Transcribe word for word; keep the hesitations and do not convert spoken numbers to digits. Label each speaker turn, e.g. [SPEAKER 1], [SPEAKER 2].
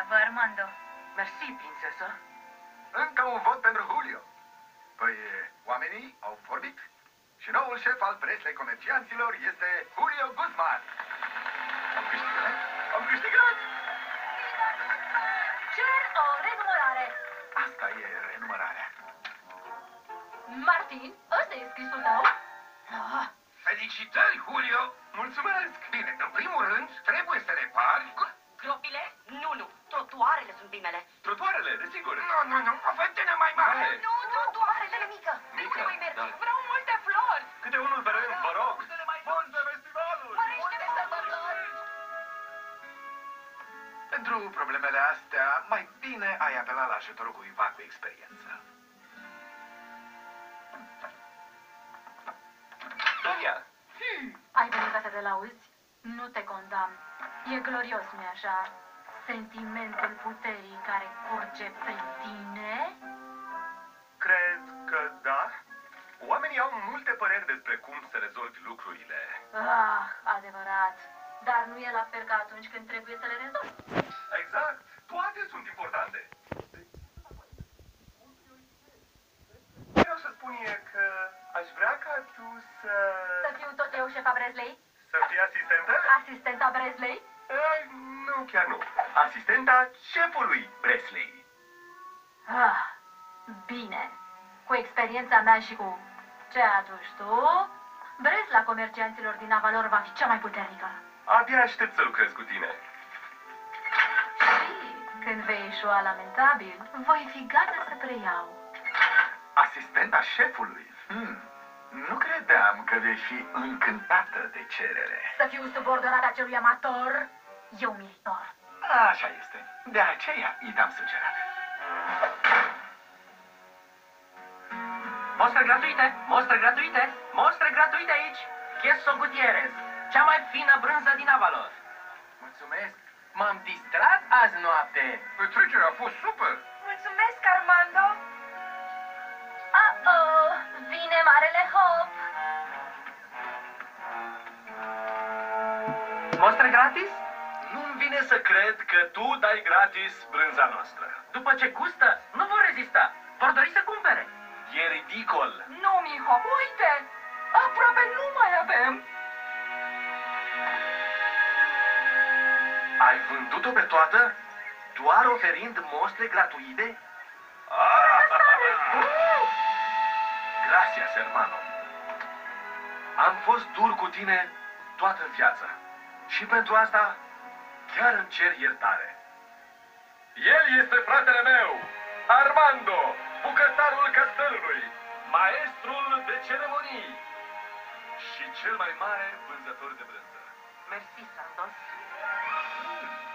[SPEAKER 1] Bravo, Armando.
[SPEAKER 2] Mersi, prințesă.
[SPEAKER 3] Încă un vot pentru Julio. Păi, oamenii au vorbit. Și noul șef al Presley Comercianților este Julio Guzman. Am câștigat? Am câștigat!
[SPEAKER 1] Cer o renumărare.
[SPEAKER 3] Asta e renumărarea.
[SPEAKER 1] Martin, ăsta e scrisul tău? Ah.
[SPEAKER 3] Felicitări, Julio! Mulțumesc! Bine, în primul rând, trebuie să repari...
[SPEAKER 2] Gropile? Nu, nu. Trotuarele sunt primele.
[SPEAKER 3] Trotuarele, desigur. Nu, nu, nu, o fântână mai mare.
[SPEAKER 2] Mare.
[SPEAKER 1] Nu, trotuarele mică.
[SPEAKER 3] Mică,
[SPEAKER 1] Unde mai mergi?
[SPEAKER 3] da.
[SPEAKER 1] Vreau multe flori.
[SPEAKER 3] Câte unul pe rând, vă rog. Bun de festivalul!
[SPEAKER 1] Mărește de sărbători.
[SPEAKER 3] Pentru problemele astea, mai bine ai apelat la ajutorul cuiva cu experiență. Tonia!
[SPEAKER 1] Hmm. Ai venit ca să te lauzi? Nu te condamn. E glorios, nu-i așa? Sentimentul puterii care curge prin tine?
[SPEAKER 3] Cred că da. Oamenii au multe păreri despre cum să rezolvi lucrurile.
[SPEAKER 1] Ah, adevărat. Dar nu e la fel ca atunci când trebuie să le rezolvi.
[SPEAKER 3] Exact. Toate sunt importante. Vreau să spun e că aș vrea ca tu să...
[SPEAKER 1] Să fiu tot eu șefa Bresley?
[SPEAKER 3] Să fii asistentă?
[SPEAKER 1] Asistenta Bresley?
[SPEAKER 3] Ai, nu, chiar nu. Asistenta șefului Presley.
[SPEAKER 1] Ah, bine. Cu experiența mea și cu ce aduci tu, Bresla comercianților din Avalor va fi cea mai puternică.
[SPEAKER 3] Abia aștept să lucrez cu tine.
[SPEAKER 1] Și când vei ieșua lamentabil, voi fi gata să preiau.
[SPEAKER 3] Asistenta șefului? Hmm. Nu credeam că vei fi încântată de cerere.
[SPEAKER 1] Să fiu subordonat acelui amator, eu militor.
[SPEAKER 3] Așa este. De aceea i te-am sugerat.
[SPEAKER 2] Mostre gratuite, mostre gratuite, mostre gratuite aici. Queso Gutierrez, cea mai fină brânză din Avalor.
[SPEAKER 4] Mulțumesc! M-am distrat azi noapte!
[SPEAKER 3] Petrecerea a fost super!
[SPEAKER 1] Mulțumesc, Armando! Uh-oh, vine marele hop!
[SPEAKER 2] Mostre gratis?
[SPEAKER 3] Nu-mi vine să cred că tu dai gratis brânza noastră.
[SPEAKER 2] După ce gustă, nu vor rezista. Vor dori să cumpere.
[SPEAKER 3] E ridicol.
[SPEAKER 1] Nu, Miho, uite! Aproape nu mai avem!
[SPEAKER 3] Ai vândut-o pe toată? Doar oferind mostre gratuite? Ah! Gracias, hermano. Am fost dur cu tine toată viața. Și pentru asta chiar îmi cer iertare. El este fratele meu, Armando, bucătarul castelului, maestrul de ceremonii și cel mai mare vânzător de brânză.
[SPEAKER 2] Mersi, Santos.
[SPEAKER 3] Hmm.